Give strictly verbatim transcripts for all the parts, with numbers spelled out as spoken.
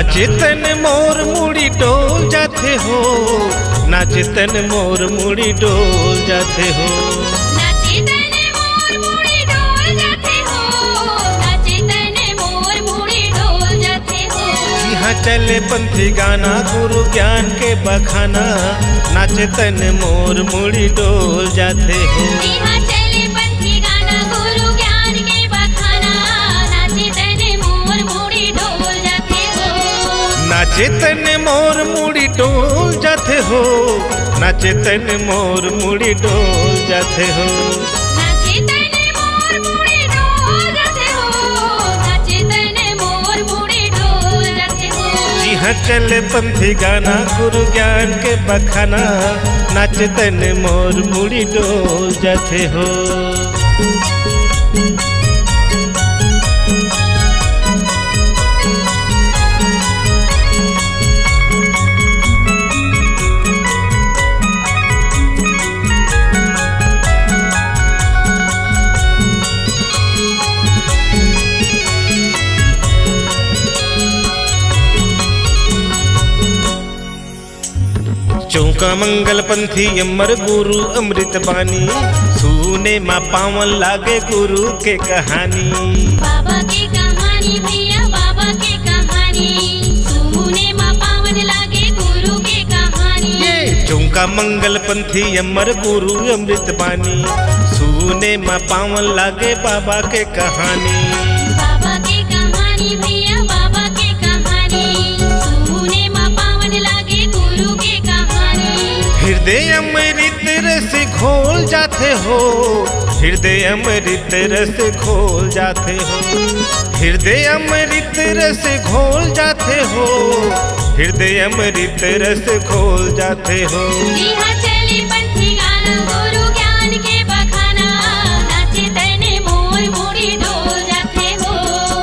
नाचे तन मोर मुड़ी डोल जाते हो, नाचे तन मोर मुड़ी डोल जाते हो, नाचे तन मोर मुड़ी डोल जाते हो, नाचे तन मोर मुड़ी डोल जाते हो। यहाँ चले पंथी गाना गुरु ज्ञान के बखाना, नाचे तन मोर मुड़ी डोल जाते हो। यहाँ चले पंथी गाना गुरु ज्ञान के बखाना, नाचे तन मोर मुड़ी डोल जाते हो। नाचे तन मोर मुड़ी डोल जाते हो, नाचे तन मोर मुड़ी डोल जाते हो, नाचे तन मोर मुड़ी डोल जाते हो, नाचे तन मोर मुड़ी डोल जाते हो। जी हाँ चले पंथी गाना गुरु ज्ञान के बखाना, नाचे तन मोर मुड़ी डोल जाते हो। चौका मंगल पंथी अमर गुरु अमृत बानी, सुने माँ पावन लागे गुरु के कहानी। बाबा के कहानी भैया बाबा के कहानी, सुने माँ पावन लागे गुरु के कहानी। ये चौका मंगल पंथी अमर गुरु अमृत बानी, सुने माँ पावन लागे बाबा के कहानी। बाबा के कहानी भैया बाबा के कहानी, सुने माँ पावन लागे गुरु के कहानी। हृदय अमृत रस घोल जाते हो, हृदय अमृत रस घोल जाते हो, हृदय अमृत रस घोल जाते हो, हृदय अमृत रस घोल जाते हो। जी हाँ चले पंथी गाना गुरु ज्ञान के बखाना, नाचे तन मोर मुड़ी डोल जाते हो।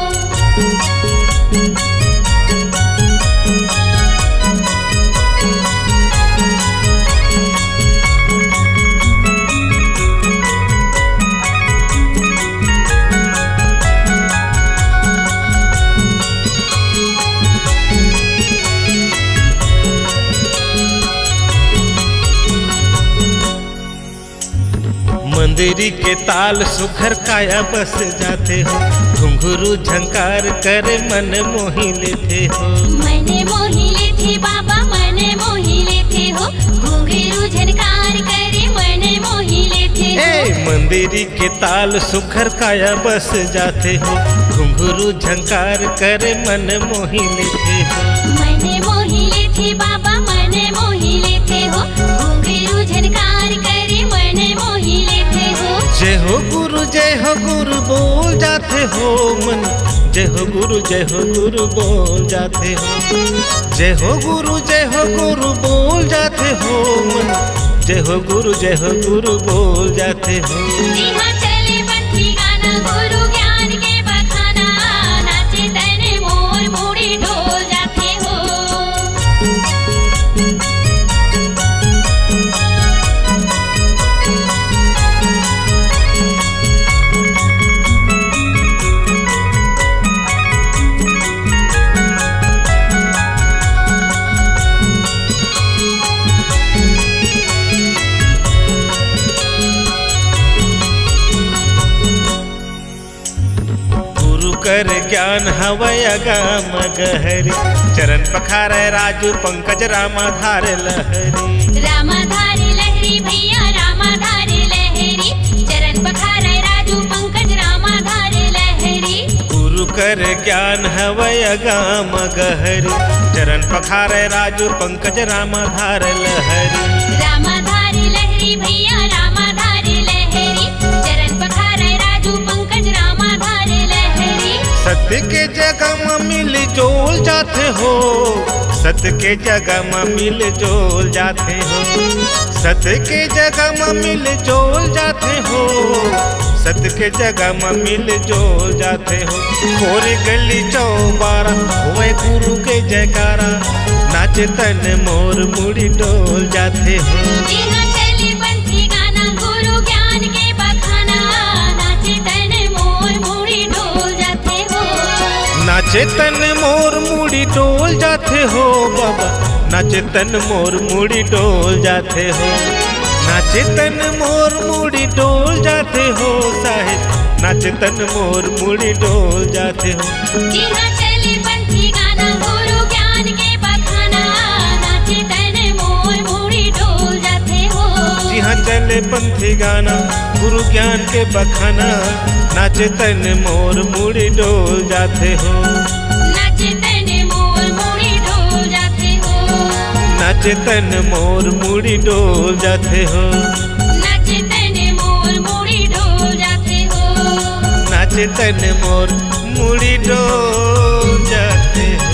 मंदिरी के ताल सुखर काया बस जाते हो, घुंघरू झंकार करे मन मोही लेते हो। मने मोही लेते बाबा मने मोही लेते हो, घुंघरू झनकार करे मने मोही लेते हो। ए मंदिरी के ताल सुखर काया बस जाते हो, घुंघरू झंकार करे मन मोही लेते हो। मने मोही लेते बाबा मने मोही लेते हो, घुंघरू झनकार करे मने मोही लेते हो। जय हो गुरु जय हो गुरु बोल जाते हो मन, जय हो गुरु जय हो गुरु बोल जाते हो। जय हो गुरु जय हो गुरु बोल जाते हो मन, जय हो गुरु जय हो गुरु बोल जाते हो। जी हाँ चले पंथी गाना गुरु ज्ञान के बखाना, नाचे तन मोर मुड़ी डोल जाते हो। कर ज्ञान हवय अगाम गहरी, चरण पखारे राजू पंकज रामाधार लहरी। रामाधार लहरी भैया रामाधार लहरी, चरण पखारे राजू पंकज रामाधार लहरी। गुरु कर ज्ञान हवय अगाम गहरी, चरण पखारे राजू पंकज रामाधार लहरी। रामाधार लहरी भैया रामाधार लहरी, चरण पखारे राजू पंकज रामाधार लहरी। सत्य के जगह में मिल जोल जाते हो, सत्य के जगह में मिल जोल जाते हो, सत्य के जगह में मिल जोल जाते हो, सत्य के जगह में मिल जोल जाते हो। खोर गली चौबारा हुए गुरु के जयकारा, नाचे तन मोर मुड़ी डोल जाते हो। जी हाँ चले पंथी गाना गुरु ज्ञान के बखाना, नाचे तन मोर मुड़ी डोल जाते हो। नाचे तन मोर मुड़ी डोल नाचे तन मोर मुड़ी डोल जाते हो, नाचे तन मोर मुड़ी डोल जाते हो साहेब, नाचे तन मोर मुड़ी डोल जाते हो। जी हाँ चले पंथी गाना गुरु ज्ञान के बखाना, नाचे तन मोर मुड़ी डोल जाते हो। जी हाँ चले पंथी गाना गुरु ज्ञान के बखाना, नाचे तन मोर मुड़ी डोल जाते हो। नाचे तन मोर मुड़ी डोल जाते हो, नाचे तन मोर मुड़ी डोल जाते हो, नाचे तन मोर मुड़ी डोल जाते हो, नाचे तन मोर मुड़ी डोल जाते हो।